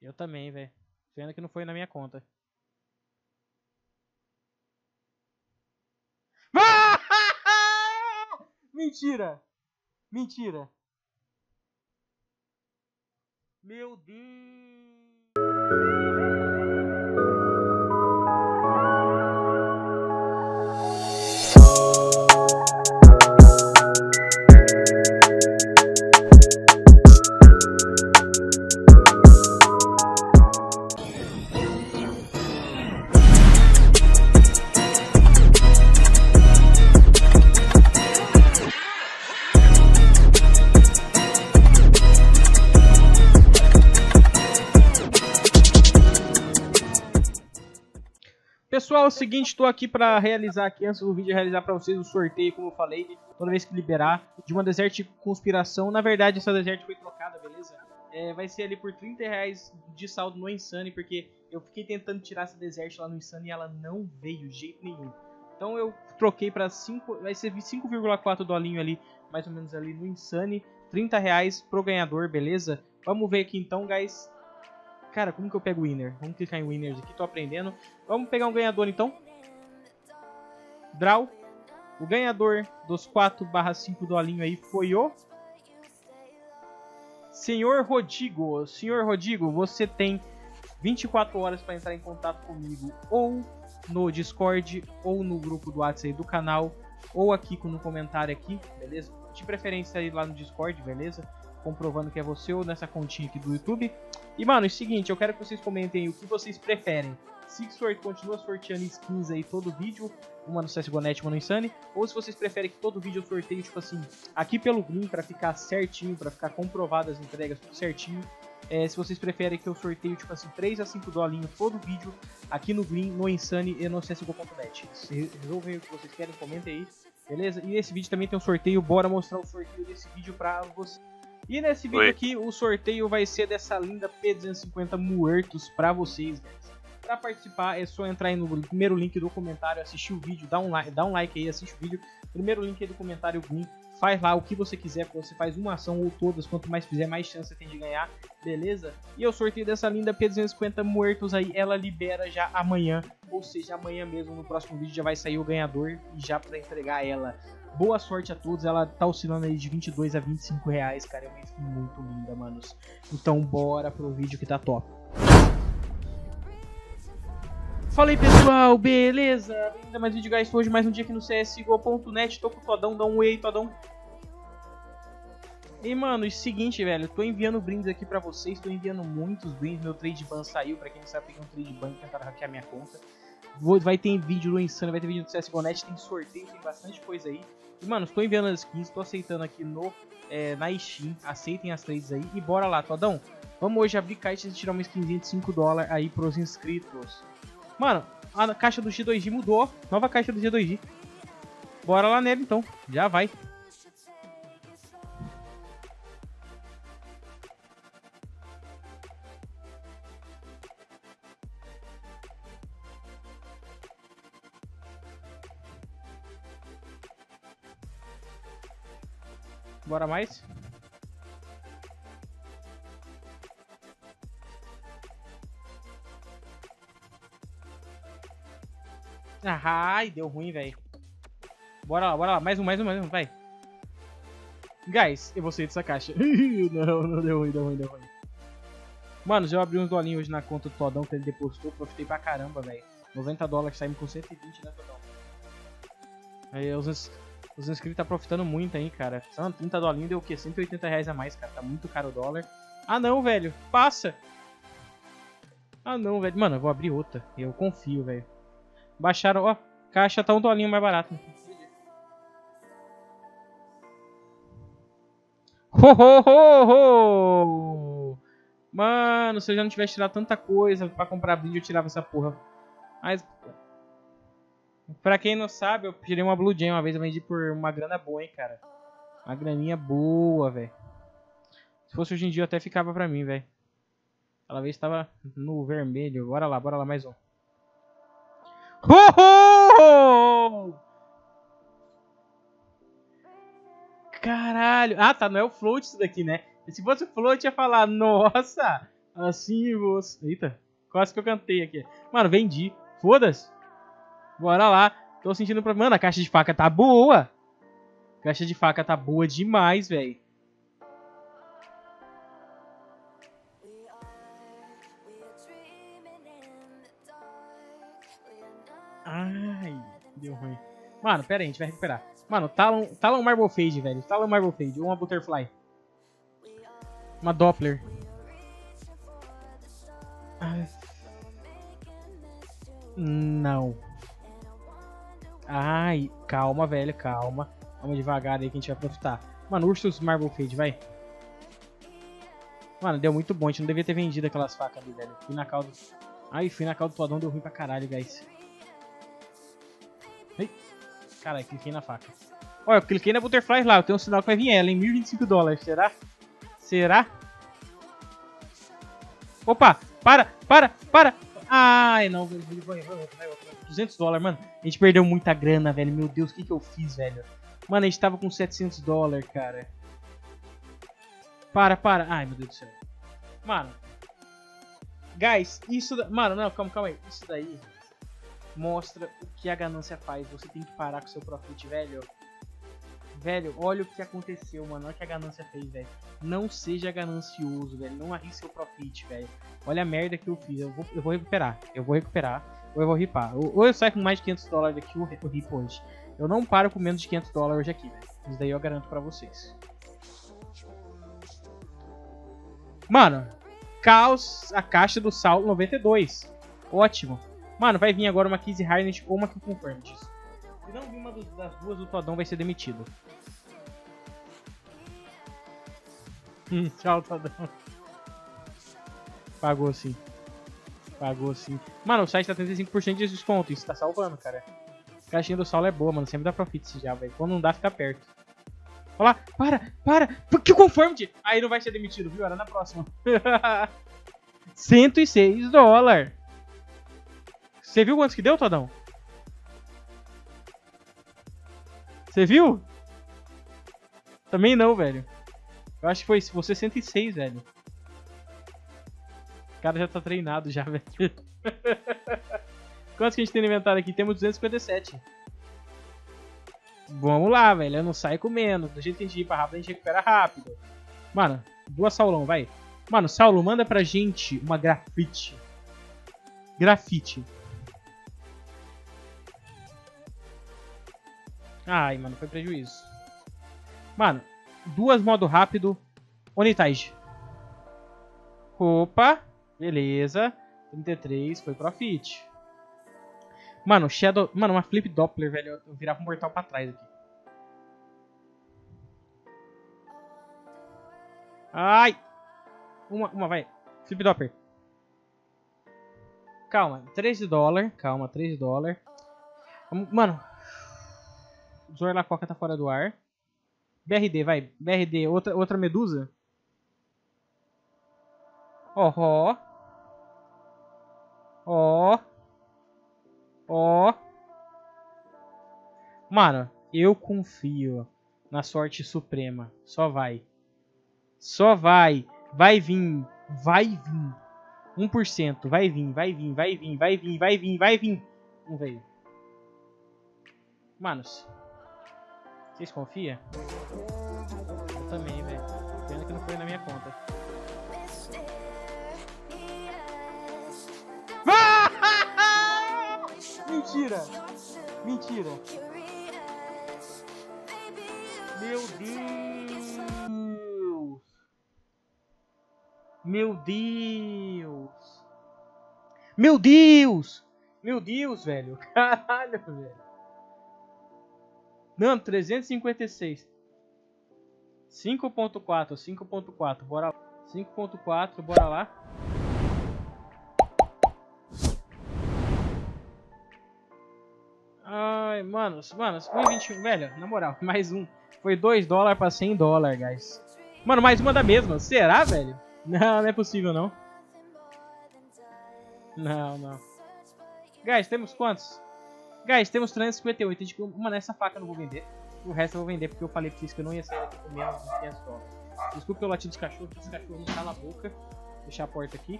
Eu também, velho. Pena que não foi na minha conta. Mentira! Mentira! Meu Deus! Pessoal, é o seguinte, estou aqui para realizar aqui, antes do vídeo, realizar para vocês o sorteio, como eu falei, toda vez que liberar, de uma Desert Conspiração. Na verdade, essa Desert foi trocada, beleza? Vai ser ali por R$30 de saldo no Insane, porque eu fiquei tentando tirar essa Desert lá no Insane e ela não veio de jeito nenhum. Então eu troquei para 5, vai ser 5,4 dolinho ali, mais ou menos ali no Insane, R$30 pro ganhador, beleza? Vamos ver aqui então, guys. Cara, como que eu pego o winner? Vamos clicar em winners aqui, tô aprendendo. Vamos pegar um ganhador então. Draw. O ganhador dos 4/5 dolinho aí foi o Senhor Rodrigo. Senhor Rodrigo, você tem 24 horas para entrar em contato comigo, ou no Discord, ou no grupo do WhatsApp do canal, ou aqui no comentário aqui, beleza? De preferência aí lá no Discord, beleza? Comprovando que é você, ou nessa continha aqui do YouTube. E, mano, é o seguinte, eu quero que vocês comentem o que vocês preferem. Se continua sorteando skins aí todo vídeo, uma no CSGO.net, uma no Insane, ou se vocês preferem que todo vídeo eu sorteio, tipo assim, aqui pelo Green, pra ficar certinho, pra ficar comprovado as entregas, tudo certinho. Se vocês preferem que eu sorteio, tipo assim, 3 a 5 dolinhos todo vídeo, aqui no Green, no Insane e no CSGO.net. Resolvem o que vocês querem, comentem aí, beleza? E nesse vídeo também tem um sorteio, bora mostrar o sorteio desse vídeo pra vocês. E nesse vídeo aqui, o sorteio vai ser dessa linda P250 Muertos pra vocês, guys. Pra participar, é só entrar aí no primeiro link do comentário, assistir o vídeo, dá um like aí, assiste o vídeo. Primeiro link aí do comentário, faz lá o que você quiser, porque você faz uma ação ou todas, quanto mais fizer, mais chance você tem de ganhar, beleza? E o sorteio dessa linda P250 Muertos aí, ela libera já amanhã, ou seja, amanhã mesmo, no próximo vídeo já vai sair o ganhador e já pra entregar ela. Boa sorte a todos, ela tá oscilando aí de 22 a 25 reais, cara, é uma skin muito linda, manos. Então bora pro vídeo que tá top. Fala aí pessoal, beleza? Bem-vindo a mais um vídeo, guys. Hoje mais um dia aqui no CSGO.net, tô com o Todão, dá um oi aí, Todão. E mano, é o seguinte, velho, tô enviando brindes aqui pra vocês, tô enviando muitos brindes, meu trade ban saiu, pra quem não sabe, peguei um trade ban e tentaram hackear minha conta. Vai ter vídeo no Insane, vai ter vídeo no CSGO.net, tem sorteio, tem bastante coisa aí. E, mano, estou enviando as skins, estou aceitando aqui na Steam, aceitem as trades aí. E bora lá, Todão. Vamos hoje abrir caixa e tirar uma skinzinha de 5 dólares aí pros inscritos. Mano, a caixa do G2G mudou, nova caixa do G2G. Bora lá nele então, já vai. Bora mais. Ai, deu ruim, velho. Bora lá, mais um, vai. Guys, eu vou sair dessa caixa. não, deu ruim. Mano, eu abri uns dolinhos hoje na conta do Todão que ele depositou, profitei pra caramba, velho. 90 dólares, saímos com 120, né, Todão? Aí os inscritos tá profitando muito aí, cara. 30 dolinhos deu o quê? 180 reais a mais, cara. Tá muito caro o dólar. Ah não, velho. Passa. Ah não, velho. Mano, eu vou abrir outra. Eu confio, velho. Baixaram, ó. Caixa tá um dolinho mais barato. Ho! Mano, se eu já não tivesse tirado tanta coisa pra comprar vídeo, eu tirava essa porra. Mas... pra quem não sabe, eu tirei uma Blue Jam uma vez, eu vendi por uma grana boa, hein, cara. Uma graninha boa, velho. Se fosse hoje em dia, eu até ficava pra mim, velho. Aquela vez tava no vermelho. Bora lá, mais um. Caralho. Ah, tá, não é o float isso daqui, né? Se fosse o float, eu ia falar, nossa, Assim você... Eita, quase que eu cantei aqui. Mano, vendi. Foda-se. Bora lá. Tô sentindo problema. Mano, a caixa de faca tá boa. A caixa de faca tá boa demais, velho. Ai, deu ruim. Mano, pera aí, a gente vai recuperar. Mano, Talon Marble Fade, velho. Talon Marble Fade. Uma Butterfly. Uma Doppler. Ai. Não. Ai, calma, velho, calma. Vamos devagar aí que a gente vai aproveitar. Mano, Ursus Marble Fade, vai. Mano, deu muito bom. A gente não devia ter vendido aquelas facas ali, velho. Fui na cauda... Ai, fui na cauda do Todão, deu ruim pra caralho, guys. Ai. Caralho, cliquei na faca. Olha, eu cliquei na Butterfly lá. Eu tenho um sinal que vai vir ela, em $1025. Será? Será? Opa! Para! Ai, não. Vai. $200, mano. A gente perdeu muita grana, velho. Meu Deus, o que eu fiz, velho? Mano, a gente tava com $700, cara. Para. Ai, meu Deus do céu. Mano. Guys, isso... Mano, não, calma aí. Isso daí mostra o que a ganância faz. Você tem que parar com o seu profit, velho. Velho, olha o que aconteceu, mano. Olha o que a ganância fez, velho. Não seja ganancioso, velho. Não arrisque seu profit, velho. Olha a merda que eu fiz. Eu vou recuperar. Ou eu vou ripar. Ou eu saio com mais de $500 daqui ou eu ripo hoje. Eu não paro com menos de $500 hoje aqui, velho. Isso daí eu garanto pra vocês. Mano, Caos, a caixa do Saulo 92. Ótimo. Mano, vai vir agora uma Kizzy Harnett ou uma Kill Confirmed. Se não vir uma das duas, o Todão vai ser demitido. Tchau, Todão. Pagou sim. Mano, o site tá 35% de desconto. Isso tá salvando, cara. A caixinha do Saulo é boa, mano. Sempre dá profit já, velho. Quando não dá, fica perto. Olha lá. Para. Que confirmed. Aí não vai ser demitido, viu? Era na próxima. $106. Você viu quantos que deu, Todão? Você viu? Também não, velho. Eu acho que foi você 106, velho. O cara já tá treinado já, velho. Quantos que a gente tem no inventário aqui? Temos 257. Vamos lá, velho. Eu não saio com menos. Do jeito que a gente ir pra rápido, a gente recupera rápido. Mano, duas Saulão, vai. Mano, Saulo, manda pra gente uma grafite. Ai, mano, foi prejuízo. Mano, duas modo rápido. Onitage. Opa, beleza. 33, foi profit. Mano, Shadow... Mano, uma Flip Doppler, velho. Eu virava um mortal pra trás aqui. Ai! Uma, vai. Flip Doppler. Calma, $13. Calma, $13. Mano... Zorlacoca tá fora do ar. BRD, vai. BRD, outra medusa. Ó. Mano, eu confio na sorte suprema. Só vai. Vai vir. 1%. Vai vir. Não veio. Manos. Vocês confiam? Eu também, velho. Pena que não foi na minha conta. Mentira. Meu Deus, velho. Caralho, velho. Não, 356. 5.4, bora lá. 5.4, bora lá. Ai, mano, 1,21, velho, na moral, mais um. Foi $2 pra $100, guys. Mano, mais uma da mesma. Será, velho? Não é possível, não. Não. Guys, temos quantos? Guys, temos 358. Mano, essa faca eu não vou vender. O resto eu vou vender porque eu falei pra vocês que eu não ia sair daqui com menos de $500. Desculpa pelo latido dos cachorros. Esse cachorro não tá na boca. Fechar a porta aqui.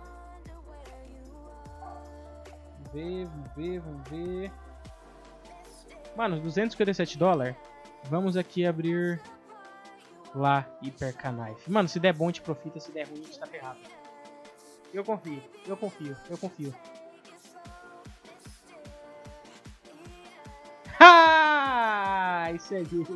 Vamos ver. Mano, 257 dólares. Vamos aqui abrir lá Hyperknife. Mano, se der bom, a gente profita. Se der ruim, a gente tá ferrado. Eu confio. Ah, isso é aqui.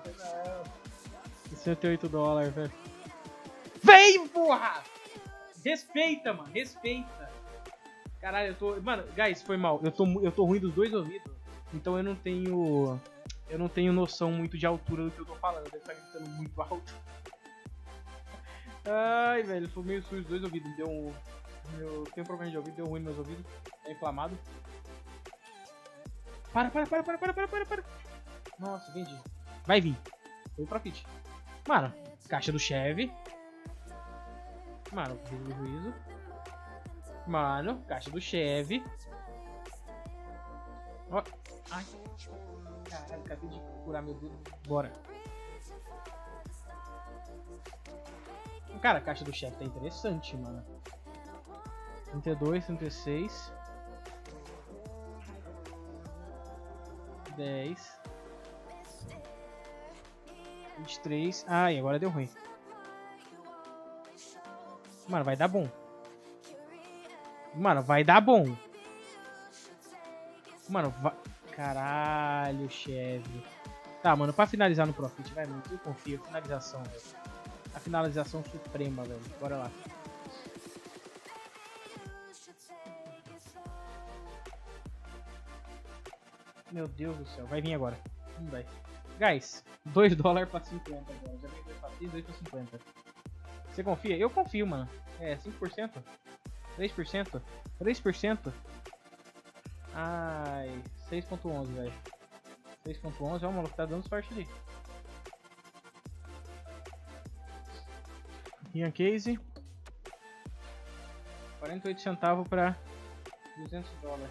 68 dólares, velho. Vem, porra! Respeita, mano. Respeita. Caralho, eu tô... Mano, guys, foi mal. Eu tô ruim dos dois ouvidos. Então eu não tenho noção muito de altura do que eu tô falando. Deve estar gritando muito alto. Ai, velho, eu tô meio sujo dos dois ouvidos. Eu tenho problema de ouvido, deu ruim nos meus ouvidos. Tá inflamado. Para. Nossa, vendi. Vai vir. Foi o profit. Mano, caixa do Chevy. Mano, prejuízo. Mano, caixa do Chevy. Ó. Ai. Caralho, acabei de curar meu dedo. Bora. Cara, a caixa do Chevy tá interessante, mano. 32, 36. 10. 23. Ai, agora deu ruim. Mano, vai dar bom. Mano, vai dar bom. Mano, vai... Caralho, Chevy. Tá, mano, pra finalizar no Profit, vai, mano. Eu confio. Finalização, velho. A finalização suprema, velho. Bora lá. Meu Deus do céu. Vai vir agora. Não vai. Guys, 2 dólares pra 50 agora. Já vem 2 pra 6, 2 pra 50. Você confia? Eu confio, mano. É, 5%? 3%? 3%? Ai, 6.11, velho. 6.11, ó, o maluco tá dando sorte ali. Ian Case. 48 centavos pra 200 dólares.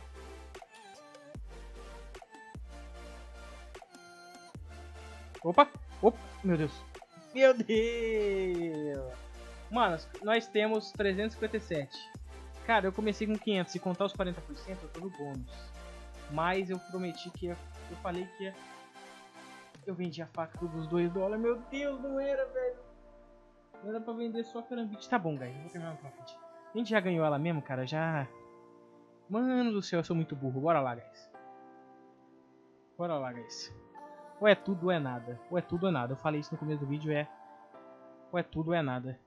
Opa! Opa! Meu Deus! Meu Deus! Mano, nós temos 357. Cara, eu comecei com 500. Se contar os 40%, eu tô no bônus. Mas eu prometi que ia... Eu falei que ia... Eu vendi a faca dos 2 dólares. Meu Deus, não era, velho. Não era pra vender só carambite. Tá bom, guys. Eu vou terminar no profit. A gente já ganhou ela mesmo, cara. Já... Mano do céu, eu sou muito burro. Bora lá, guys. Bora lá, guys. Ou é tudo ou é nada. Ou é tudo ou é nada. Eu falei isso no começo do vídeo, é... Ou é tudo ou é nada.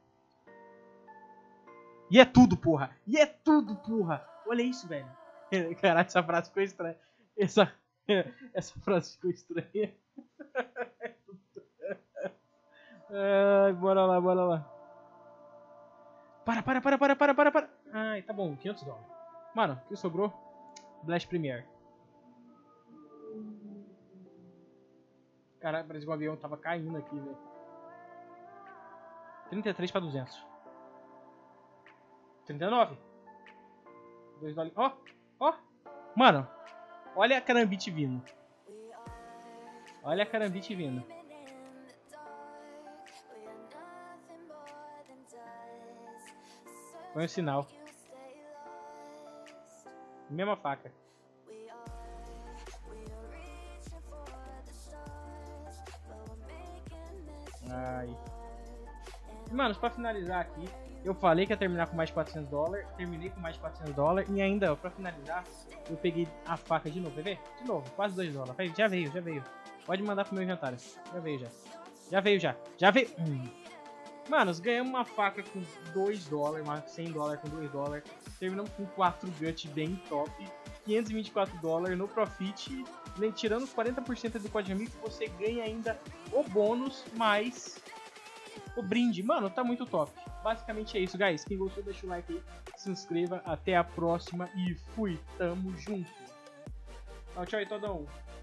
E é tudo, porra! E é tudo, porra! Olha isso, velho. Caralho, essa frase ficou estranha. Essa frase ficou estranha. Ai, bora lá, bora lá. Para. Ai, tá bom, 500 dólares. Mano, o que sobrou? Blast Premier. Caralho, parece que o avião tava caindo aqui, velho. 33 pra 200. 39. 2 dólares. Ó, ó. Mano, olha a carambite vindo. Olha a carambite vindo. Põe o sinal. Mesma faca. Ai. Mano, pra finalizar aqui, eu falei que ia terminar com mais de 400 dólares. Terminei com mais de 400 dólares. E ainda, ó, pra finalizar, eu peguei a faca de novo. Quer ver? De novo, quase 2 dólares. Já veio. Pode mandar pro meu inventário. Já veio. Mano, ganhamos uma faca com 2 dólares, uma 100 dólares com 2 dólares. Terminamos com 4 gut bem top. 524 dólares no profit. Tirando os 40% do código amigo, você ganha ainda o bônus mais o brinde. Mano, tá muito top. Basicamente é isso, guys. Quem gostou, deixa o like aí. Se inscreva. Até a próxima. E fui. Tamo junto. Tchau aí, todo mundo.